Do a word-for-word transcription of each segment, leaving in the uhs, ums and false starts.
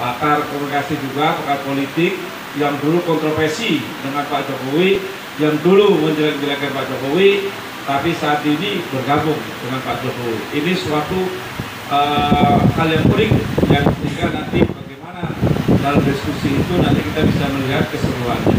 pakar komunikasi juga, pakar politik yang dulu kontroversi dengan Pak Jokowi, yang dulu menjelek-jelekan Pak Jokowi, tapi saat ini bergabung dengan Pak Jokowi. Ini suatu uh, hal yang unik, yang sehingga nanti bagaimana dalam diskusi itu nanti kita bisa melihat keseruannya.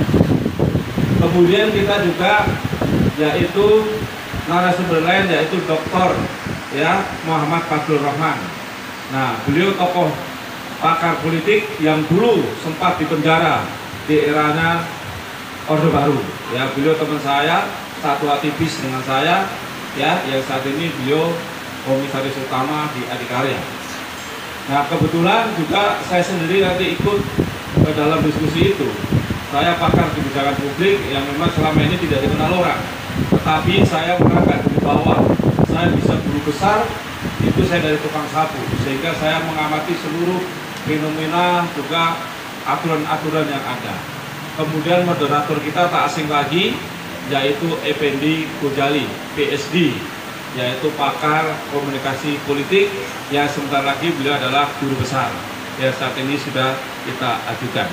Kemudian kita juga yaitu narasumber lain yaitu Doktor ya Muhammad Fadlur Rahman. Nah, beliau tokoh pakar politik yang dulu sempat dipenjara di eranya Orde Baru. Ya, beliau teman saya, satu aktivis dengan saya, ya, yang saat ini beliau komisaris utama di Adikarya. Nah, kebetulan juga saya sendiri nanti ikut ke dalam diskusi itu. Saya pakar kebijakan publik yang memang selama ini tidak dikenal orang, tetapi saya merangkak di bawah. Saya bisa guru besar, itu saya dari tukang sapu, sehingga saya mengamati seluruh fenomena juga aturan-aturan yang ada. Kemudian moderator kita tak asing lagi, yaitu Effendi Ghazali, P S D, yaitu pakar komunikasi politik, yang sebentar lagi beliau adalah guru besar yang saat ini sudah kita ajukan.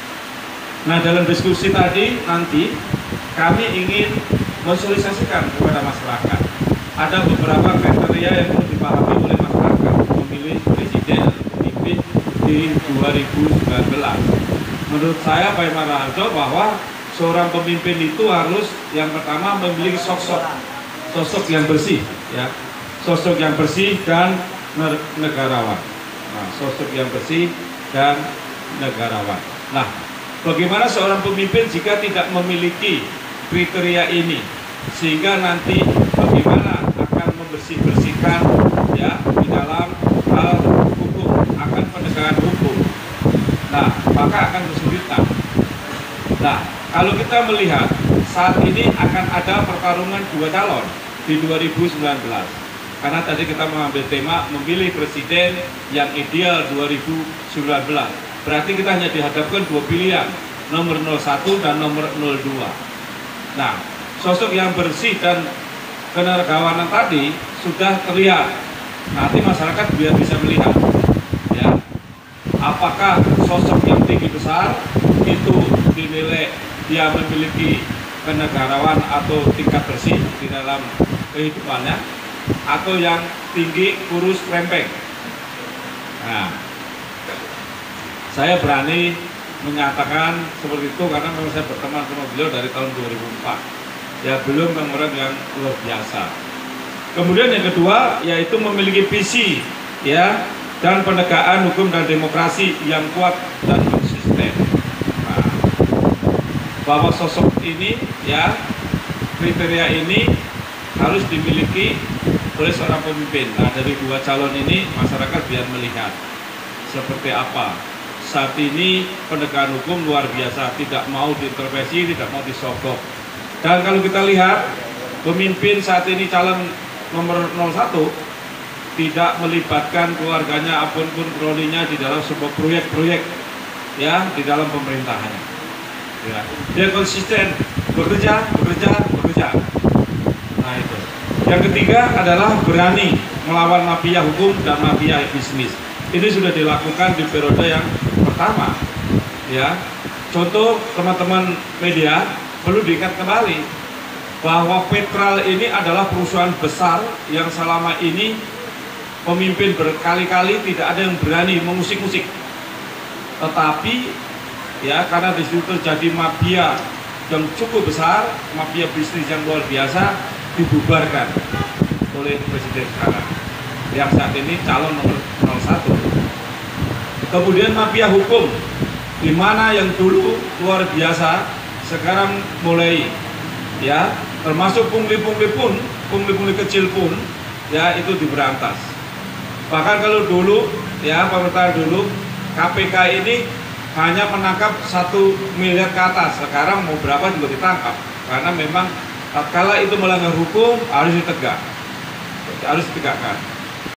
Nah, dalam diskusi tadi nanti kami ingin mensosialisasikan kepada masyarakat. Ada beberapa kriteria yang perlu dipahami oleh masyarakat memilih presiden atau pemimpin di dua ribu sembilan belas. Menurut saya Pak Imam Raharjo bahwa seorang pemimpin itu harus yang pertama memiliki sosok sosok yang bersih, ya, sosok yang bersih dan negarawan. Nah, sosok yang bersih dan negarawan. Nah, bagaimana seorang pemimpin jika tidak memiliki kriteria ini, sehingga nanti bagaimana akan membersih-bersihkan ya di dalam hal hukum, akan penegakan hukum. Nah, maka akan kesulitan. Nah, kalau kita melihat saat ini akan ada pertarungan dua calon di dua ribu sembilan belas. Karena tadi kita mengambil tema memilih presiden yang ideal dua ribu sembilan belas. Berarti kita hanya dihadapkan dua pilihan, nomor nol satu dan nomor nol dua. Nah, sosok yang bersih dan kenegarawanan tadi sudah terlihat. Nanti masyarakat biar bisa melihat, ya, apakah sosok yang tinggi besar itu dinilai dia memiliki kenegarawan atau tingkat bersih di dalam kehidupannya, atau yang tinggi kurus krempeng. Nah, saya berani menyatakan seperti itu karena memang saya berteman sama beliau dari tahun dua ribu empat. Ya, belum orang yang luar biasa. Kemudian yang kedua yaitu memiliki visi, ya, dan penegakan hukum dan demokrasi yang kuat dan konsisten. Nah, bahwa sosok ini, ya, kriteria ini harus dimiliki oleh seorang pemimpin. Nah, dari dua calon ini masyarakat biar melihat seperti apa. Saat ini penegakan hukum luar biasa, tidak mau diintervensi, tidak mau disogok. Dan kalau kita lihat pemimpin saat ini calon nomor nol satu tidak melibatkan keluarganya apapun kroninya di dalam sebuah proyek-proyek, ya, di dalam pemerintahannya. Ya. Dia konsisten bekerja, bekerja, bekerja. Nah, itu. Yang ketiga adalah berani melawan mafia hukum dan mafia bisnis. Ini sudah dilakukan di periode yang pertama, ya. Contoh teman-teman media perlu diingat kembali bahwa Petral ini adalah perusahaan besar yang selama ini pemimpin berkali-kali tidak ada yang berani mengusik-usik. Tetapi ya, karena di situ terjadi mafia yang cukup besar, mafia bisnis yang luar biasa, dibubarkan oleh presiden sekarang yang saat ini calon nomor nol satu. Kemudian mafia hukum, di mana yang dulu luar biasa sekarang mulai, ya, termasuk pungli-pungli pun, pungli-pungli kecil pun, ya, itu diberantas. Bahkan kalau dulu, ya, pemerintahan dulu K P K ini hanya menangkap satu miliar ke atas, sekarang mau berapa juga ditangkap, karena memang tatkala itu melanggar hukum harus ditegak, harus ditegakkan.